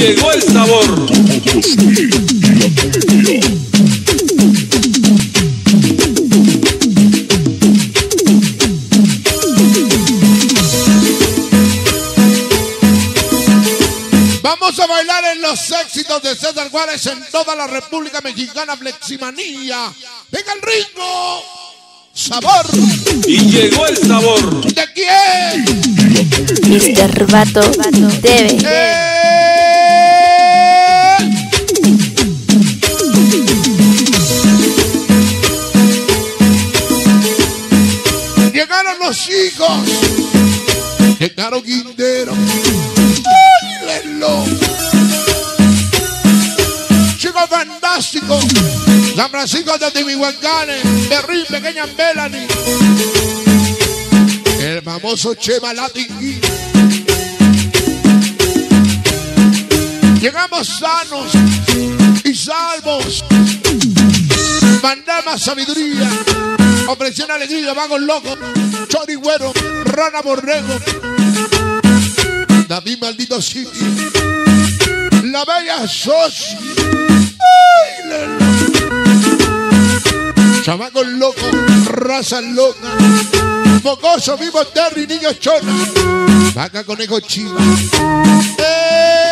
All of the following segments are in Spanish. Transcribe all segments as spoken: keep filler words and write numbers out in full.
llegó el sabor. Vamos a bailar en los éxitos de César Juárez en toda la República Mexicana, Fleximanía. ¡Venga el ritmo! ¡Sabor! Y llegó el sabor. ¿De quién? mister Vato debe. ¡Eh! Llegaron los hijos. Llegaron Guindero. ¡Báilenlo! Chicos fantásticos. San Francisco de Timihuacanes. Berrín, pequeña Melanie. El famoso Chema Latingui. Llegamos sanos y salvos. Mandama sabiduría. Opresión alegría, vagos locos. Chorigüero, rana borrego. David maldito sitio. La bella Sochi. Chamacos locos, raza loca. Mocoso, vivo Terry, niño chona. Vaca, conejo, chiva. ¡Eh!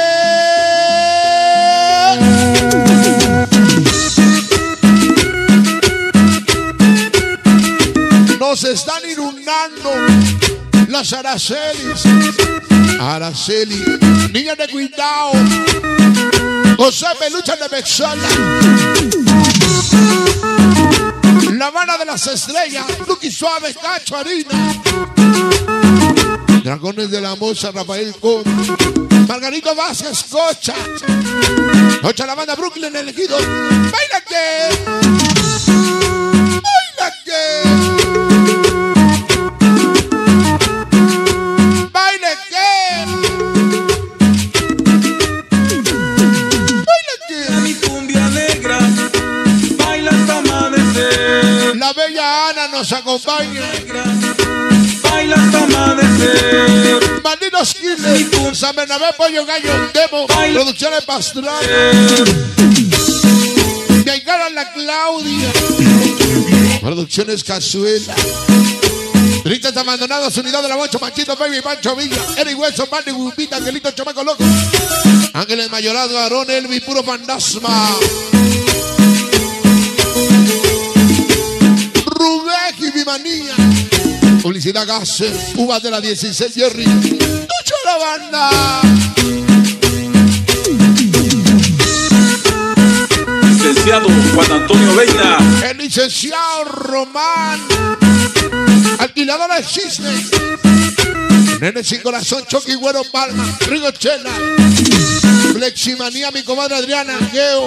Nos están inundando las Aracelis. Araceli, niña de cuidado. José Pelucha de Bexala. La Habana de las Estrellas. Luqui Suave, Cacho, Harina. Dragones de la Moza, Rafael Con. Margarito Vázquez, Cocha. Cocha, la banda Brooklyn, elegido. ¡Baila que! ¡Baila que! ¡Baila que! ¡Baila que! Mi cumbia negra baila hasta amanecer. La bella Ana nos acompaña. Baila hasta amanecer. Malditos Killers, San Bernabé, Pollo Gallo, Demo, Producciones Pastoral. De Aigara la Claudia. Producciones Cazuela. Tristes Abandonados, Unidad de la Bocho, Manchito Baby, Pancho Villa, Eric Hueso, Mandy, Bupita, Angelito, Chamaco Loco. Ángeles Mayorazgo, Aarón, Elvi, Puro Fantasma. Rubén y Bimanía. Publicidad Gasser, Uvas de la dieciséis, Jerry. ¡Mucho la banda! Licenciado Juan Antonio Veina. El licenciado Román. Alquiladora de Cisne. Nene sin corazón, Chucky Güero Palma. Rigo Chela. Fleximanía, mi comadre Adriana Geo.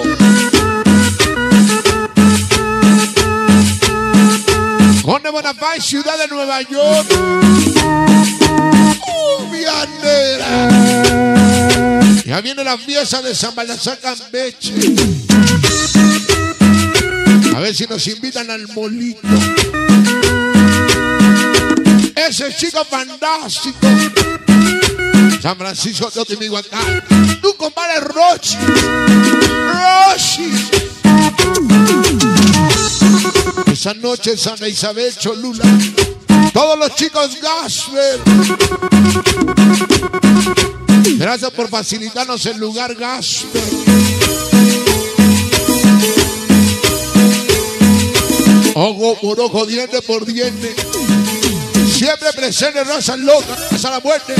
Conde Bonafay, Ciudad de Nueva York. Vianera. Ya viene la fiesta de San Baltasar Campeche. A ver si nos invitan al molito. Ese chico fantástico. San Francisco de Timihuacán. Tu compadre Rochi. Rochi. Esa noche Santa Isabel Cholula. Todos los chicos Gasper. Gracias por facilitarnos el lugar, Gasper. Ojo por ojo, diente por diente. Siempre presente, raza loca, hasta la muerte.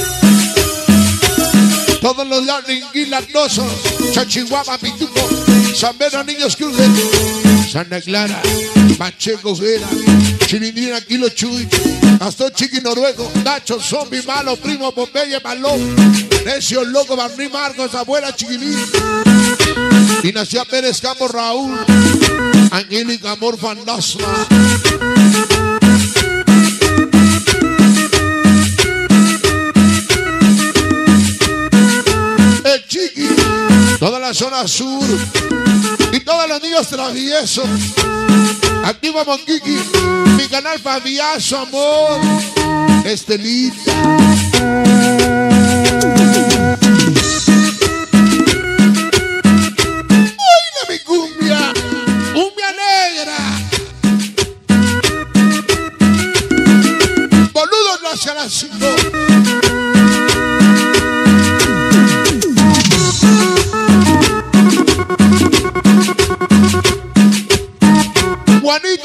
Todos los larguinguilanosos, Chachihuahua, Pituco, San Pedro, Niños Cruces, Santa Clara, Pacheco, Vera, Chilindrina, Kilo Chuy, Astor Chiqui Noruego, Nacho, Zombie, Malo, Primo, Popeye, Malón, Necio, Loco, Barní, Marcos, Abuela, Chiquilín, Dinastía Pérez, Campos, Raúl, Angélica, Amor, Fantasma. El Chiqui, toda la zona sur y todos los niños traviesos. Activa Monquiqui, mi canal Fabiazo, amor. Estelita.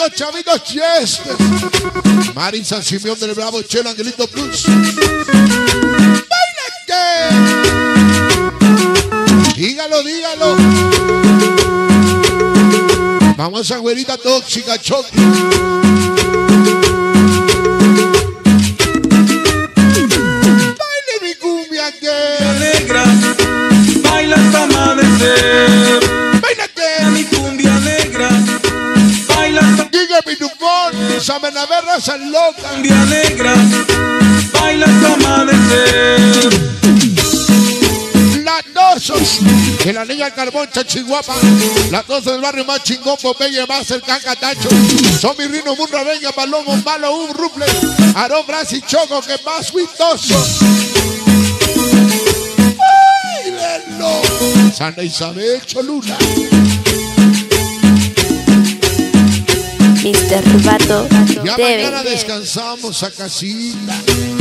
los chavitos Chester. Mari San Simeón del Bravo, Chelo Angelito Plus. ¡Bailate! Dígalo, dígalo. Vamos a güerita tóxica, Choque. Baile mi cumbia que Negra, baila hasta amanecer. bailate. Mi cumbia negra, baila hasta Giga mi Dupont, San Navarra, San Loca. cumbia negra, baila hasta amanecer. Las dosos de la niña Carbón, Chachihuapa. Las dos del barrio más chingón, Popeye, más el Cancatacho. Son mi Rino, Munra, Venga, Palomo, Malo, Un Ruple. Aarón, Bras y Choco, que más huitoso. ¡Ay, verlo! Santa Isabel, Cholula. mister Vato Ya T mañana V. descansamos a casita.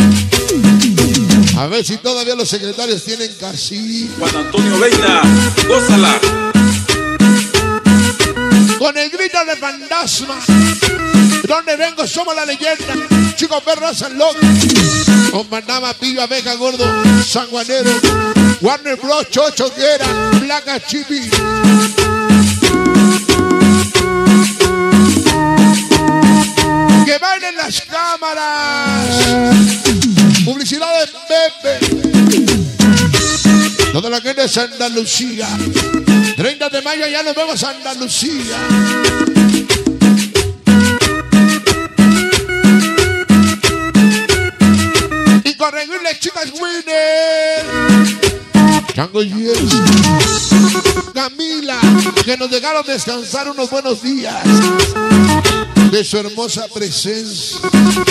A ver si todavía los secretarios tienen casita. Juan Antonio Veina, gózala. Con el grito de fantasma. Donde vengo somos la leyenda. Chicos perros San Loco. Con Manama, Pillo, Abeja, Gordo, Sanguanero, Warner Bros, Chocho, Guera, Blanca, Chipi. Que bailen las cámaras. Publicidad de Pepe. Toda la gente de Santa Lucía. treinta de mayo ya nos vemos a Andalucía. Incorregibles chicas Winner. Chango Yes. Camila, que nos dejaron descansar unos buenos días de su hermosa presencia.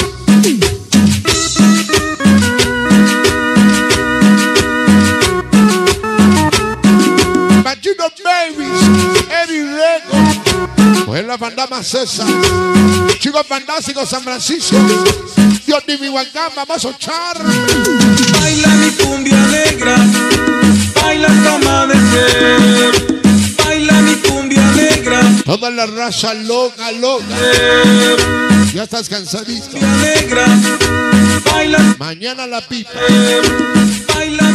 Machino Babies, Eddie Rego, pues la Fandama César, Chicos Fantásticos San Francisco, Dios de mi Huacán, vamos a echar. Baila mi cumbia negra, baila hasta amanecer. Baila mi cumbia negra, Toda la raza loca, loca. Ya estás cansadito. cumbia negra, baila, Mañana la pipa. baila